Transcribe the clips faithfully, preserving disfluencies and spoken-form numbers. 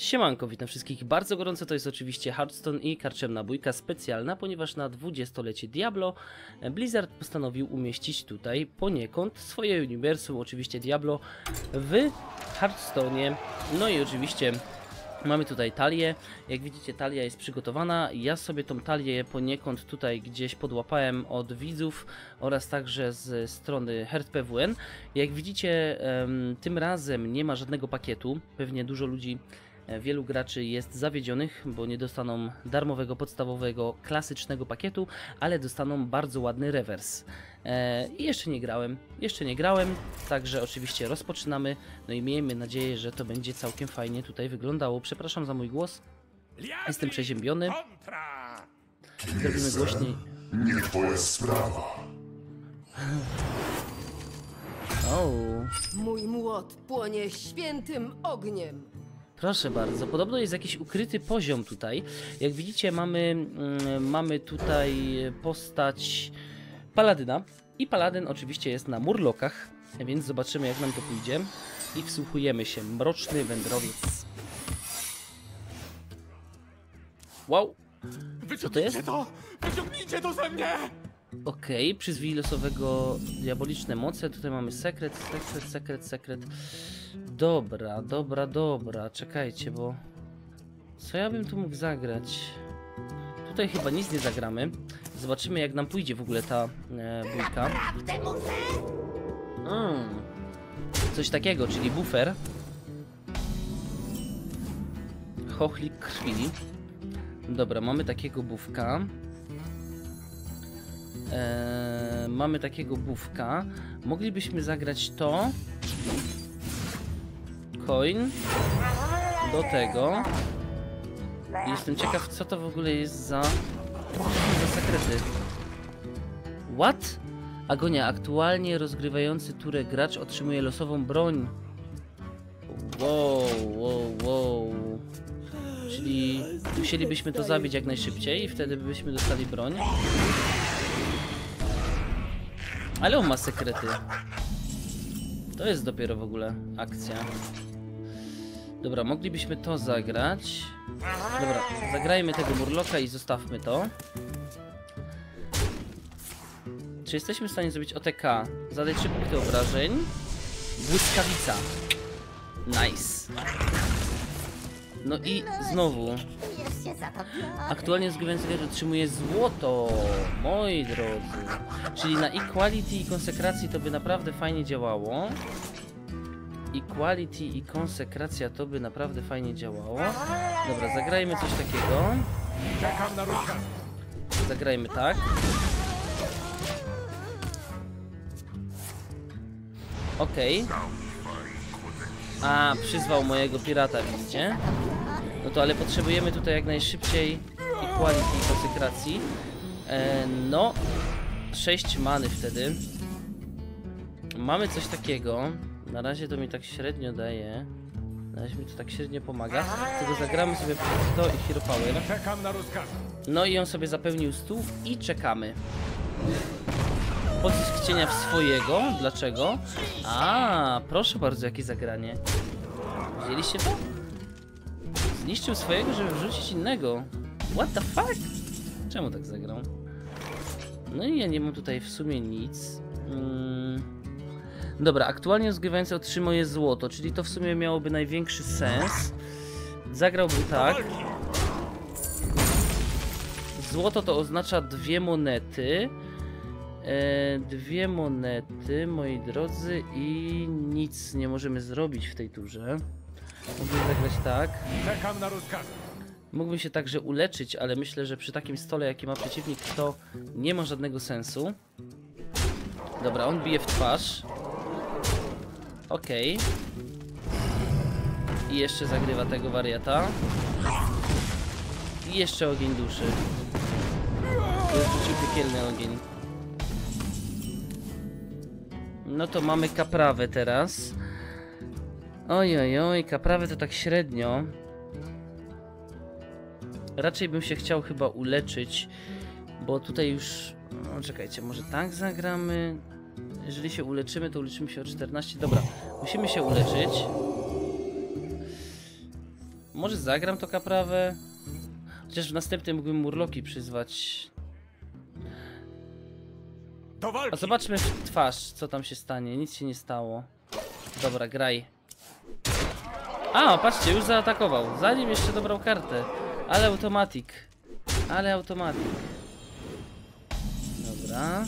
Siemanko, witam wszystkich bardzo gorąco, to jest oczywiście Hearthstone i karczemna bójka specjalna, ponieważ na dwudziestolecie Diablo Blizzard postanowił umieścić tutaj poniekąd swoje uniwersum, oczywiście Diablo, w Hearthstone'ie. No i oczywiście mamy tutaj talię, jak widzicie talia jest przygotowana, ja sobie tą talię poniekąd tutaj gdzieś podłapałem od widzów oraz także z strony HearthPWN. Jak widzicie tym razem nie ma żadnego pakietu, pewnie dużo ludzi, wielu graczy jest zawiedzionych, bo nie dostaną darmowego, podstawowego, klasycznego pakietu, ale dostaną bardzo ładny rewers. I jeszcze nie grałem, jeszcze nie grałem, także oczywiście rozpoczynamy, no i miejmy nadzieję, że to będzie całkiem fajnie tutaj wyglądało. Przepraszam za mój głos, jestem przeziębiony, zrobimy głośniej. Nie twoja sprawa. O. Mój młot płonie świętym ogniem. Proszę bardzo, podobno jest jakiś ukryty poziom tutaj. Jak widzicie mamy, mm, mamy tutaj postać Paladyna i Paladyn oczywiście jest na murlokach, więc zobaczymy jak nam to pójdzie i wsłuchujemy się. Mroczny wędrowiec. Wow! Co to jest? to! Wyciągnijcie to ze mnie! Okej, okay. Przyzwij losowego diaboliczne moce. Tutaj mamy sekret, sekret, sekret, sekret. Dobra, dobra, dobra. Czekajcie, bo... Co ja bym tu mógł zagrać? Tutaj chyba nic nie zagramy. Zobaczymy jak nam pójdzie w ogóle ta e, bójka. Mm. Coś takiego, czyli bufer. Chochlik krwi. Dobra, mamy takiego bufka. Eee, mamy takiego bufka. Moglibyśmy zagrać to. Coin. Do tego. Jestem ciekaw, co to w ogóle jest za... za sekrety. What? Agonia. Aktualnie rozgrywający turę gracz otrzymuje losową broń. Wow, wow, wow. Czyli musielibyśmy to zabić jak najszybciej i wtedy byśmy dostali broń. Ale on ma sekrety. To jest dopiero w ogóle akcja. Dobra, moglibyśmy to zagrać. Dobra, zagrajmy tego murloka i zostawmy to. Czy jesteśmy w stanie zrobić O T K? Zadaj trzy punkty obrażeń. Błyskawica. Nice. No i znowu. Aktualnie zgrywający gracz otrzymuje złoto. Moi drodzy. Czyli na Equality i konsekracji to by naprawdę fajnie działało. Equality i konsekracja to by naprawdę fajnie działało. Dobra, zagrajmy coś takiego. Czekam na rozkaz. Zagrajmy tak. Okej. Okay. A, przyzwał mojego pirata, widzicie? No to ale potrzebujemy tutaj jak najszybciej Equality i konsekracji. E, no, sześć many wtedy. Mamy coś takiego. Na razie to mi tak średnio daje. Na razie mi to tak średnio pomaga. Tego zagramy sobie to i Hero Power. Czekam na rozkaz. No i on sobie zapełnił stół i czekamy. Pocisk cienia w swojego. Dlaczego? A, proszę bardzo, jakie zagranie. Widzieliście to? Zniszczył swojego, żeby wrzucić innego. What the fuck? Czemu tak zagrał? No i ja nie mam tutaj w sumie nic. Hmm. Dobra, aktualnie rozgrywający otrzymuje złoto, czyli to w sumie miałoby największy sens. Zagrałbym tak. Złoto to oznacza dwie monety. E, dwie monety, moi drodzy, i nic nie możemy zrobić w tej turze. Mógłbym zagrać tak. Czekam na rozkaz. Mógłbym się także uleczyć, ale myślę, że przy takim stole, jaki ma przeciwnik, to nie ma żadnego sensu. Dobra, on bije w twarz. Okej. Okay. I jeszcze zagrywa tego wariata. I jeszcze ogień duszy. Rzucił piekielny ogień. No to mamy kaprawę teraz. Oj, oj, oj, kaprawę to tak średnio. Raczej bym się chciał chyba uleczyć, bo tutaj już... No, czekajcie, może tak zagramy? Jeżeli się uleczymy, to uleczymy się o czternaście. Dobra, musimy się uleczyć. Może zagram to kaprawę? Chociaż w następnym mógłbym murloki przyzwać. Do walki! A zobaczmy w twarz, co tam się stanie. Nic się nie stało. Dobra, graj. A, patrzcie, już zaatakował. Zanim jeszcze dobrał kartę. Ale automatik. Ale automatik. Dobra.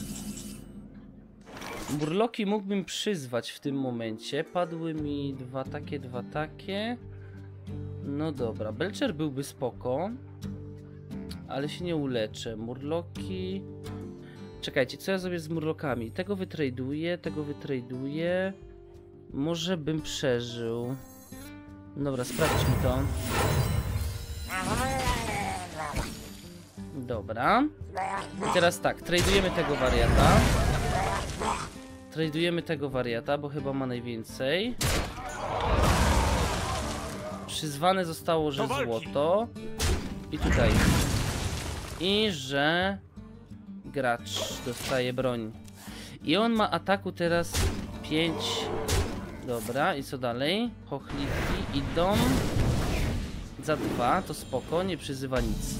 Murloki mógłbym przyzwać w tym momencie. Padły mi dwa takie, dwa takie. No dobra, Belcher byłby spoko. Ale się nie uleczę. Murloki... Czekajcie, co ja zrobię z murlokami? Tego wytraduję, tego wytraduję. Może bym przeżył. Dobra, sprawdźmy to. Dobra. I teraz tak, tradujemy tego wariata. Tradujemy tego wariata, bo chyba ma najwięcej. Przyzwane zostało, że złoto. I tutaj. I że gracz dostaje broń. I on ma ataku teraz pięć. Dobra, i co dalej? Chochliki idą za dwa, to spoko, nie przyzywa nic.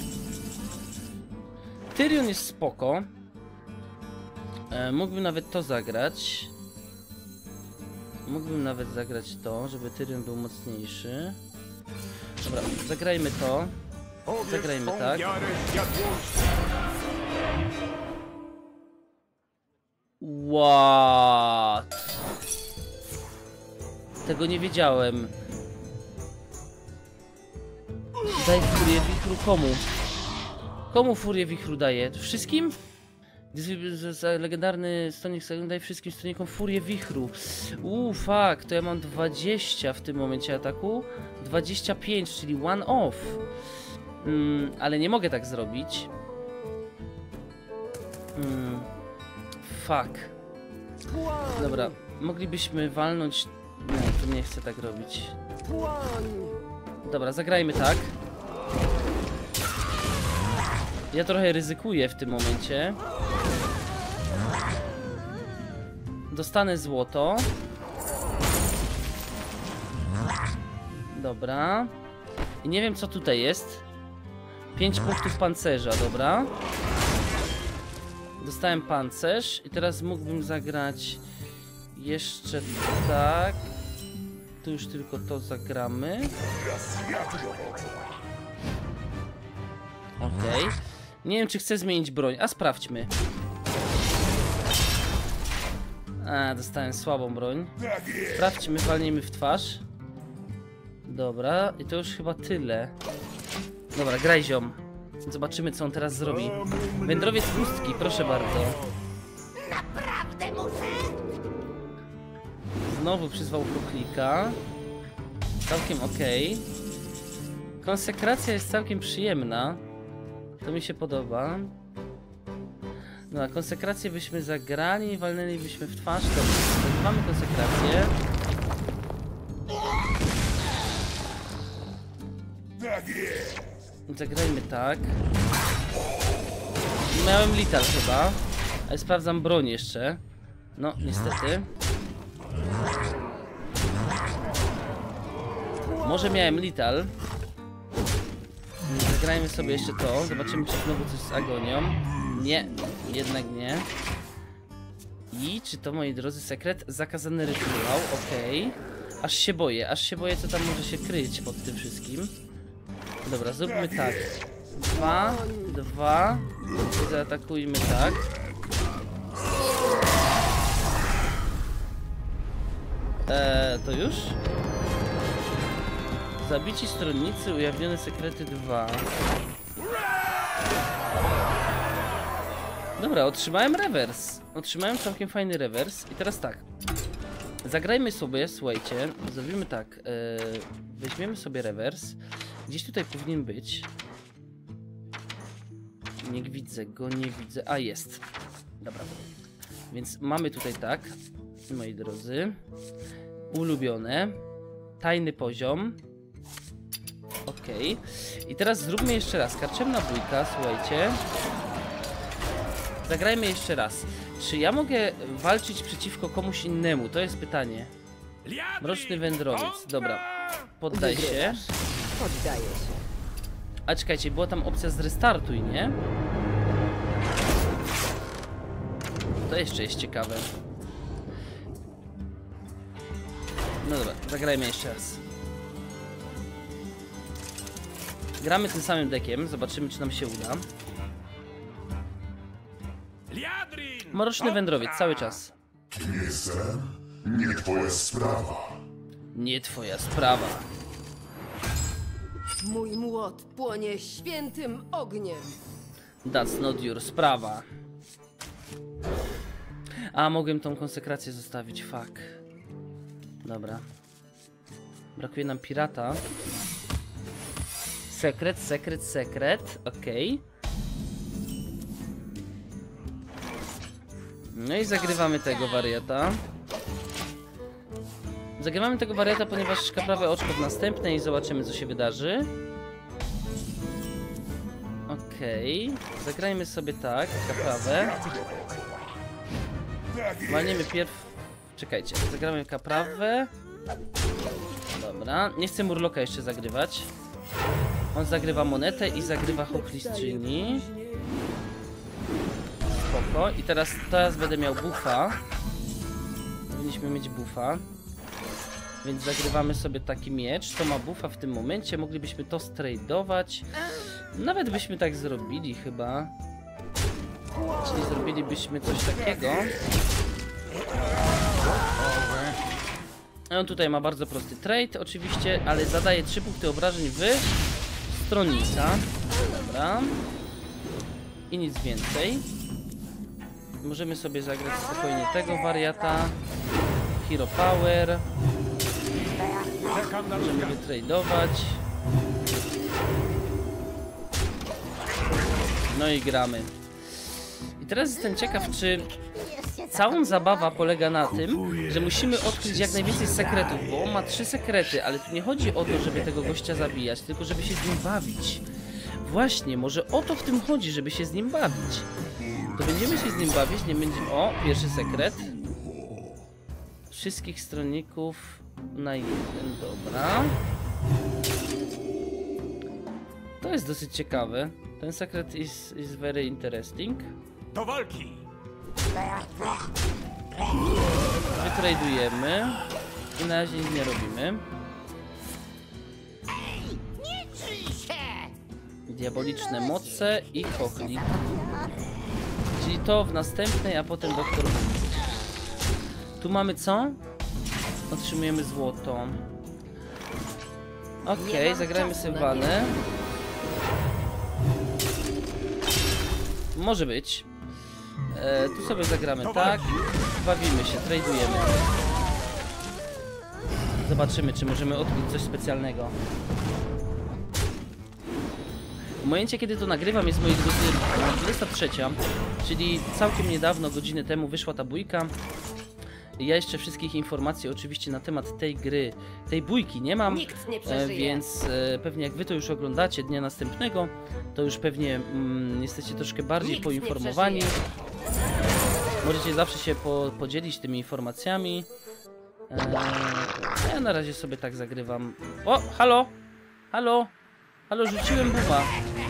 Tyrion jest spoko. E, mógłbym nawet to zagrać. Mógłbym nawet zagrać to, żeby Tyrion był mocniejszy. Dobra, zagrajmy to. Zagrajmy tak. What? Tego nie wiedziałem. Daj furię wichru komu? Komu furię wichru daje? Wszystkim? Legendarny stonik daj wszystkim stonikom furię wichru. Uuu, fuck, to ja mam dwadzieścia w tym momencie ataku. dwadzieścia pięć, czyli one off. Mm, ale nie mogę tak zrobić. Mm, fuck. Dobra, moglibyśmy walnąć... Nie, to nie chcę tak robić. Dobra, zagrajmy tak. Ja trochę ryzykuję w tym momencie. Dostanę złoto. Dobra. I nie wiem, co tutaj jest. pięć punktów pancerza, dobra. Dostałem pancerz i teraz mógłbym zagrać jeszcze tak. Tu już tylko to zagramy. Okej. Okay. Nie wiem, czy chcę zmienić broń, a sprawdźmy. A, dostałem słabą broń. Sprawdźmy, walnijmy w twarz. Dobra, i to już chyba tyle. Dobra, graj ziom. Zobaczymy, co on teraz zrobi. Wędrowiec pustki, proszę bardzo. Naprawdę muszę? Znowu przyzwał chochlika. Całkiem okej. Konsekracja jest całkiem przyjemna. To mi się podoba. No a konsekrację byśmy zagrali i walnęlibyśmy w twarz. Dobrze, mamy konsekrację. Zagrajmy tak. Miałem lital chyba. Ale sprawdzam broń jeszcze. No, niestety. Może miałem lital. Zagrajmy sobie jeszcze to. Zobaczymy, czy znowu coś z agonią. Nie, jednak nie. I czy to, moi drodzy, sekret? Zakazany rytuał, okej. Okay. Aż się boję, aż się boję, co tam może się kryć pod tym wszystkim. Dobra, zróbmy tak. Dwa, dwa. I zaatakujmy tak. Eee, to już? Zabici stronnicy, ujawnione sekrety dwa. Dobra, otrzymałem rewers. Otrzymałem całkiem fajny rewers. I teraz tak. Zagrajmy sobie, słuchajcie. Zrobimy tak. Yy, weźmiemy sobie rewers. Gdzieś tutaj powinien być. Nie widzę go, nie widzę. A, jest. Dobra. Więc mamy tutaj tak. Moi drodzy. Ulubione. Tajny poziom. Okej. Okay. I teraz zróbmy jeszcze raz. Karczemna bójka, słuchajcie. Zagrajmy jeszcze raz. Czy ja mogę walczyć przeciwko komuś innemu? To jest pytanie. Mroczny wędrowiec. Dobra. Poddaj się. Poddaję się. A czekajcie, była tam opcja z restartuj, nie? To jeszcze jest ciekawe. No dobra, zagrajmy jeszcze raz. Gramy tym samym deckiem, zobaczymy czy nam się uda. Liadrin! Mroczny wędrowiec, cały czas. Kim jestem? Nie twoja sprawa. Nie twoja sprawa. Mój młot płonie świętym ogniem. That's not your sprawa. A, mogłem tą konsekrację zostawić, fuck. Dobra. Brakuje nam pirata. Sekret, sekret, sekret. Okej. No i zagrywamy tego wariata. Zagrywamy tego wariata, ponieważ kaprawe oczko w następnej i zobaczymy co się wydarzy. Okej. Zagrajmy sobie tak, kaprawę. Walniemy pierw... Czekajcie, zagramy kaprawę. Dobra, nie chcę Murloka jeszcze zagrywać. On zagrywa monetę i zagrywa hochlistrzyni. Spoko. I teraz, teraz będę miał buffa. Powinniśmy mieć buffa. Więc zagrywamy sobie taki miecz. To ma buffa w tym momencie. Moglibyśmy to stradować. Nawet byśmy tak zrobili chyba. Czyli zrobilibyśmy coś takiego. On tutaj ma bardzo prosty trade oczywiście, ale zadaje trzy punkty obrażeń w stronnika. Dobra. I nic więcej. Możemy sobie zagrać spokojnie tego wariata. Hero Power. Czekam na Możemy rozkaz. wytradować. No i gramy. I teraz jestem ciekaw, czy całą zabawa polega na tym, że musimy odkryć jak najwięcej sekretów, bo on ma trzy sekrety, ale tu nie chodzi o to, żeby tego gościa zabijać, tylko żeby się z nim bawić. Właśnie, może o to w tym chodzi, żeby się z nim bawić. To będziemy się z nim bawić, nie będziemy... O, pierwszy sekret. Wszystkich stronników na jeden, dobra. To jest dosyć ciekawe. Ten sekret is, is very interesting. Do walki! Wytradujemy. I na razie nic nie robimy. Nie czyj się! Diaboliczne moce i chochlik. Czyli to w następnej, a potem doktor Wójt. Tu mamy co? Otrzymujemy złoto. Okej, okay, zagrajmy Sylwanę. Może być. E, tu sobie zagramy tak. Bawimy się, tradujemy. Zobaczymy, czy możemy odkryć coś specjalnego. W momencie, kiedy to nagrywam, jest moja dwudziesta trzecia, czyli całkiem niedawno, godzinę temu wyszła ta bójka. Ja jeszcze wszystkich informacji oczywiście na temat tej gry, tej bójki nie mam, Nikt nie e, przeżyje. więc e, pewnie jak wy to już oglądacie dnia następnego, to już pewnie mm, jesteście troszkę bardziej Nikt poinformowani. nie Możecie zawsze się po, podzielić tymi informacjami. E, ja na razie sobie tak zagrywam. O, halo! Halo! Halo, rzuciłem buba.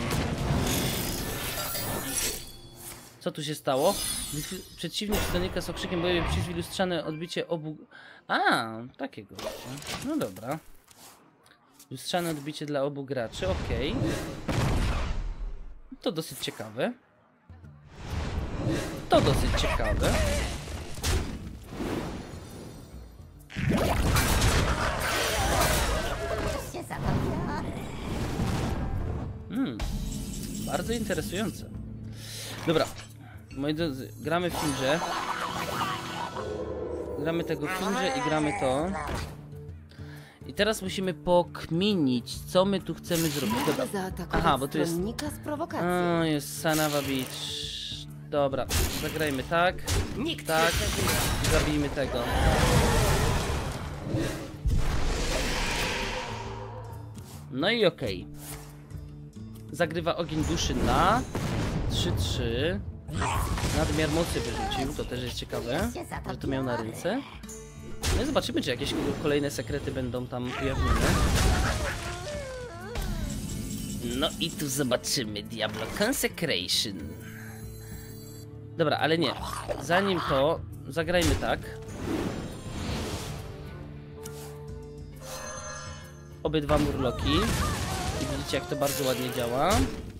Co tu się stało? Przeciwnik stronnika z okrzykiem bojowy przyzwij lustrzane odbicie obu... A, takiego. No dobra. Lustrzane odbicie dla obu graczy, okej. Okay. To dosyć ciekawe. To dosyć ciekawe. Się za to biorę. Hmm, bardzo interesujące. Dobra, moi drodzy, gramy w Finże. Gramy tego Finże i gramy to. I teraz musimy pokminić, co my tu chcemy zrobić. Dobra. Zaatakować Aha, bo tu jest... stronnika z prowokacją. O, jest son of a bitch. Dobra, zagrajmy tak. Nikt Tak. nie przeżyje. Zabijmy tego. No i okej. Zagrywa ogień duszy na trzy trzy. Nadmiar mocy wyrzucił, to też jest ciekawe, że to miał na ręce. No i zobaczymy, czy jakieś kolejne sekrety będą tam ujawnione. No i tu zobaczymy Diablo Consecration. Dobra, ale nie. Zanim to, zagrajmy tak. Obydwa murloki. I widzicie, jak to bardzo ładnie działa.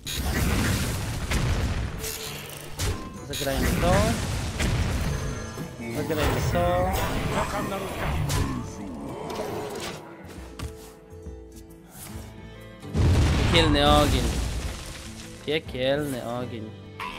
Zagrajmy to. Zagrajmy to. Czekam na rozkaz. Piekielny ogień. Piekielny ogień.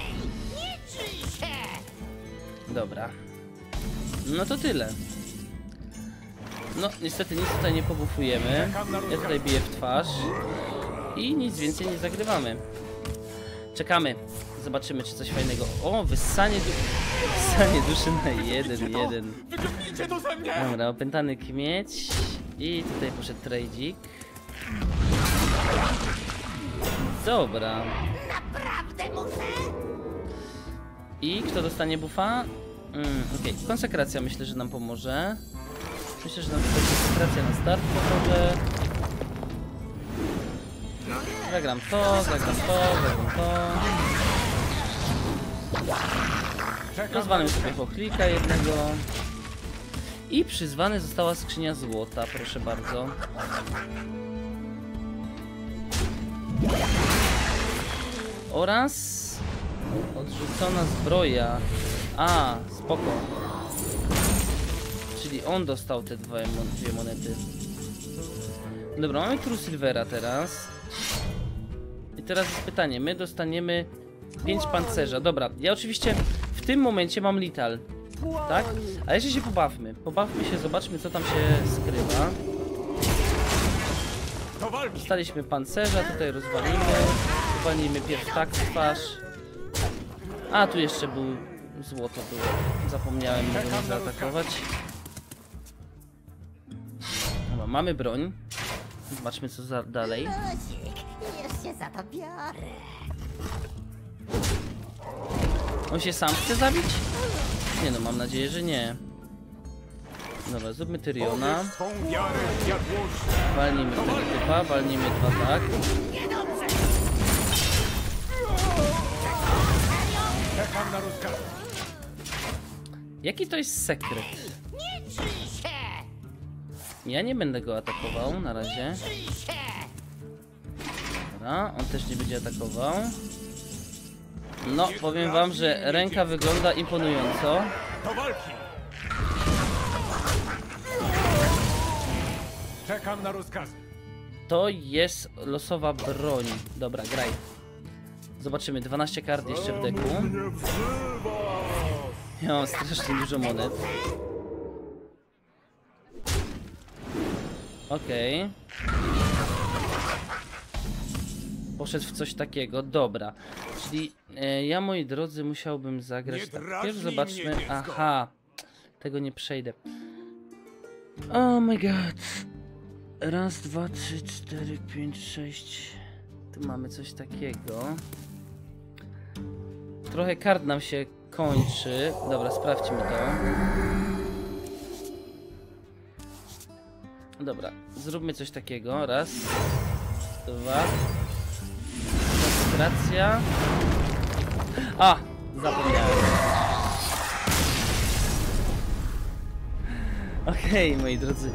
Dobra. No to tyle. No, niestety nic tutaj nie pobufujemy. Ja tutaj biję w twarz. I nic więcej nie zagrywamy. Czekamy. Zobaczymy, czy coś fajnego. O, wyssanie, du wyssanie duszy na jeden jeden. Wyciągnijcie to ze mnie! Dobra, opętany kmieć. I tutaj poszedł trajdzik. Dobra. Naprawdę muszę? I kto dostanie buffa? Mm, Okej, okay. Konsekracja myślę, że nam pomoże. Myślę, że nam tutaj konsekracja na start pomoże. Zagram to, zagram to, zagram to. Rozwalim sobie chochlika jednego. I przyzwana została skrzynia złota, proszę bardzo. Oraz odrzucona zbroja. A, spoko. Czyli on dostał te dwie, dwie monety. Dobra, mamy True Silvera teraz. I teraz jest pytanie, my dostaniemy pięć pancerza. Dobra, ja oczywiście w tym momencie mam Lethal, tak? A jeszcze się pobawmy. Pobawmy się, zobaczmy, co tam się skrywa. Do walki! Dostaliśmy pancerza, tutaj rozwalimy. Rozwalimy pierw tak w twarz. A, tu jeszcze był złoto było. Zapomniałem, mogłem zaatakować. Dobra, mamy broń. Zobaczmy, co za dalej. Luzik, już się za to biorę. On się sam chce zabić? Nie no, mam nadzieję, że nie. Dobra, zróbmy Tyriona. Powiedz swą wiarę w światłość. Walnijmy tego typa, walnijmy dwa tak. Czekam na rozkaz. Jaki to jest sekret? Nie trzyj się! Ja nie będę go atakował na razie. Trzyj się! Dobra, on też nie będzie atakował. No, powiem wam, że ręka wygląda imponująco. Do walki! Czekam na rozkazy. To jest losowa broń. Dobra, graj. Zobaczymy, dwanaście kart jeszcze w deku. Ja mam strasznie dużo monet. Okej. Okay. Poszedł w coś takiego, dobra. Czyli e, ja, moi drodzy, musiałbym zagrać Nie tak. drażnij Pierwszy zobaczmy. mnie, dziecko. Aha. Tego nie przejdę. Oh my god. Raz, dwa, trzy, cztery, pięć, sześć. Tu mamy coś takiego. Trochę kart nam się kończy. Dobra, sprawdźmy to. Dobra, zróbmy coś takiego. Raz, dwa. Koncentracja. A! Zapomniałem. Okej, okay, moi drodzy.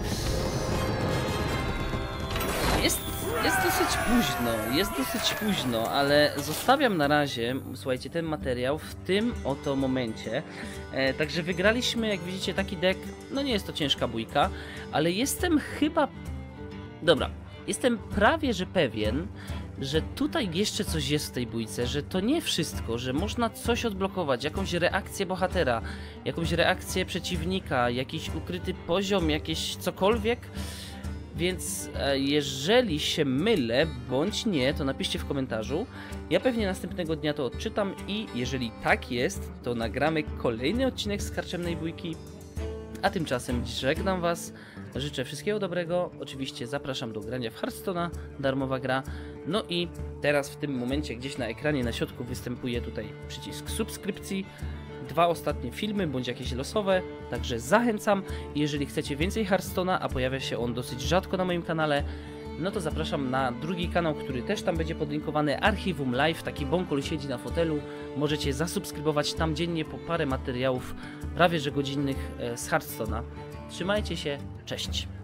Jest, jest dosyć późno, jest dosyć późno, ale zostawiam na razie, słuchajcie, ten materiał w tym oto momencie. E, także wygraliśmy, jak widzicie, taki deck. No nie jest to ciężka bójka, ale jestem chyba... Dobra, jestem prawie że pewien, że tutaj jeszcze coś jest w tej bójce, że to nie wszystko, że można coś odblokować, jakąś reakcję bohatera, jakąś reakcję przeciwnika, jakiś ukryty poziom, jakieś cokolwiek. Więc e, jeżeli się mylę, bądź nie, to napiszcie w komentarzu. Ja pewnie następnego dnia to odczytam i jeżeli tak jest, to nagramy kolejny odcinek z Karczemnej Bójki. A tymczasem żegnam was, życzę wszystkiego dobrego, oczywiście zapraszam do grania w Hearthstone'a, darmowa gra. No i teraz w tym momencie gdzieś na ekranie na środku występuje tutaj przycisk subskrypcji. Dwa ostatnie filmy, bądź jakieś losowe, także zachęcam. Jeżeli chcecie więcej Hearthstone'a, a pojawia się on dosyć rzadko na moim kanale, no to zapraszam na drugi kanał, który też tam będzie podlinkowany, Archiwum Live, taki Bąkol siedzi na fotelu, możecie zasubskrybować tam dziennie po parę materiałów, prawie że godzinnych z Hearthstone'a. Trzymajcie się, cześć!